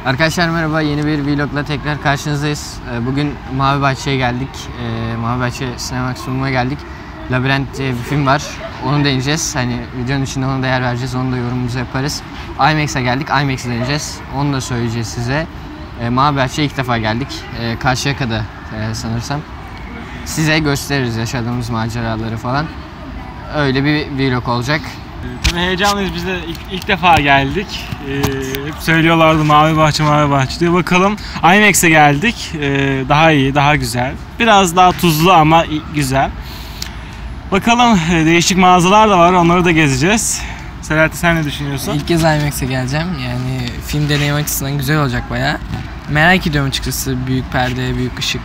Arkadaşlar merhaba, yeni bir vlogla tekrar karşınızdayız. Bugün Mavi Bahçe'ye geldik. Mavi Bahçe Sinemax sunumuna geldik. Labirent diye bir film var. Onu deneyeceğiz. Hani videonun içinde ona da yer vereceğiz. Onu da yorumumuzu yaparız. IMAX'e geldik. IMAX'i deneyeceğiz. Onu da söyleyeceğiz size. Mavi Bahçe'ye ilk defa geldik. Karşıyaka'da sanırsam. Size gösteririz yaşadığımız maceraları falan. Öyle bir vlog olacak. Tabii heyecanlıyız, biz de ilk defa geldik. Hep söylüyorlardı Mavi Bahçe, Mavi Bahçe diye. Bakalım, IMAX'e geldik. Daha iyi, daha güzel. Biraz daha tuzlu ama güzel. Bakalım, değişik mağazalar da var, onları da gezeceğiz. Selahattin, sen ne düşünüyorsun? İlk kez IMAX'e geleceğim. Yani film deneyim açısından güzel olacak bayağı. Merak ediyorum açıkçası, büyük perde, büyük ışık.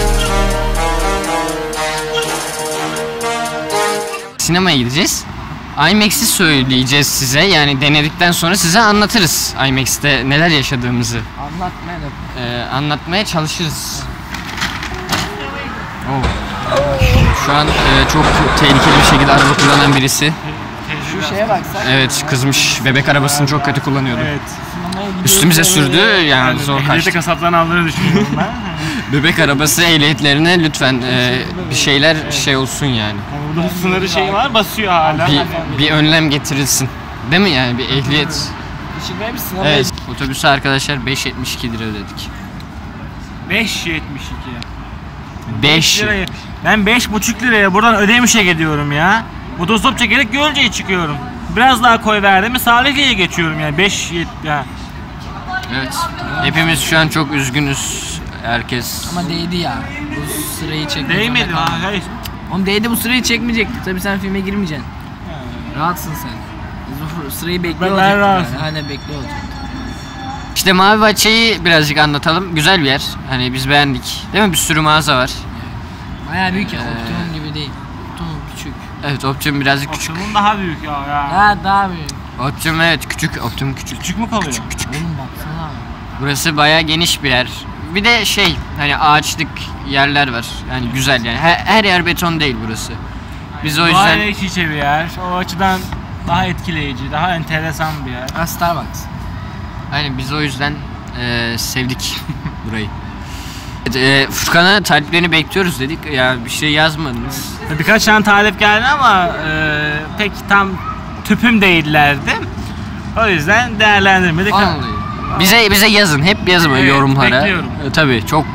Sinemaya gideceğiz. IMAX'i söyleyeceğiz size. Yani denedikten sonra size anlatırız IMAX'te neler yaşadığımızı. Anlatmaya çalışırız. Şu an çok tehlikeli bir şekilde araba kullanan birisi. Şu şeye baksak. Evet, kızmış. Bebek arabasını çok kötü kullanıyordu. Evet. Üstümüze sürdü, yani zor kaçtı. Ehliyeti kasaplarını aldığını düşünüyorum ben. Bebek arabası ehliyetlerine lütfen bir şeyler olsun yani. Burada sınırı şey var, basıyor hala. Bir önlem getirilsin. Değil mi yani, bir ehliyet. İçinde bir sınavı. Evet, otobüse arkadaşlar 5.72 lira ödedik. 5.72. 5 liraya. Ben 5,5 liraya buradan Ödemiş'e gidiyorum ya. Otostop çekerek Gölce'ye çıkıyorum. Biraz daha koy verdim mi Salihiye'ye geçiyorum yani. 5.7 ya. Evet. Hepimiz şu an çok üzgünüz. Herkes. Ama değdi ya. Bu sırayı çekmek. Değmedi ha. Hayır. Oğlum değdi, bu sırayı çekmeyecek. Tabii sen filme girmeyeceksin. Rahatsın sen. Biz bu sırayı bekliyor olacaktık. rahatsın. Hala bekliyor olacaktık. İşte Mavi Bahçe'yi birazcık anlatalım. Güzel bir yer. Hani biz beğendik. Değil mi? Bir sürü mağaza var. Bayağı büyük ya. Optimum gibi değil. Optimum küçük. Evet, Optimum birazcık küçük. Optimum daha büyük ya. Ha, daha büyük. Optimum evet küçük. Optimum küçük. Küçük mü kalıyor? Oğlum baksana. Burası bayağı geniş bir yer. Bir de hani ağaçlık yerler var. Yani güzel yani. Her yer beton değil burası. Biz o yüzden Daha iç içe bir yer. O açıdan daha etkileyici, daha enteresan bir yer. Ha, Starbucks. aynen biz o yüzden sevdik burayı. Furkan'a taliplerini bekliyoruz dedik. Ya bir şey yazmadınız. Birkaç tane talep geldi ama pek tam tüpüm değillerdi. O yüzden değerlendirmedik. Anladım. Bize yazın. Hep yazın Evet, yorumlara. bekliyorum. Tabii çok.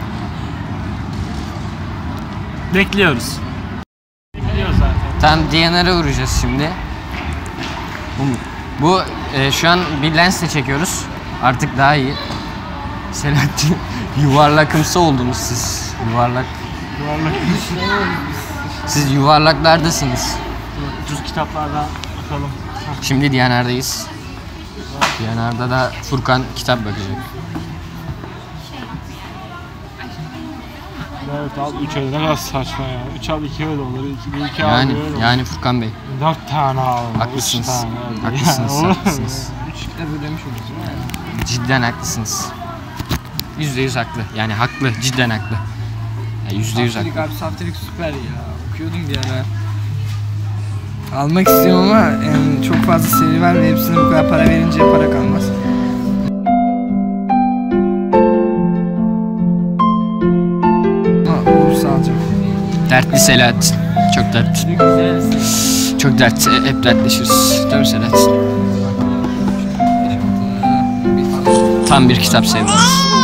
Bekliyoruz. Bekliyoruz zaten. Tam DNR'a uğrayacağız şimdi. Bu şu an bir lensle çekiyoruz. Artık daha iyi. Selahattin yuvarlakımsı oldunuz siz. Yuvarlak. Siz yuvarlaklardasınız. Ucuz kitaplardan bakalım. Şimdi DNR'dayız. DNR'da da Furkan kitap bakacak. Evet al 3 öyle, ne kadar saçma ya. 3 al 2 öyle olur. 2 al Yani öyle olur. yani Furkan Bey. 4 tane al. Haklısınız. 3 tane öyle. Haklısınız. Ya, Haklısınız. 3 kitap ödemiş olursun. Cidden haklısınız. %100 haklı. Yani haklı. Cidden haklı. %100 haklı. Abi Saftirik süper ya. Okuyordum bir ara. Almak istiyorum ama yani çok fazla seri var ve hepsine bu kadar para verince para kalmaz. Ama olursa alacağım. Dertli Selahattin. Çok dertli. Çok dert. Hep dertleşiriz. Değil mi Selahattin? Tam bir kitap sevdası.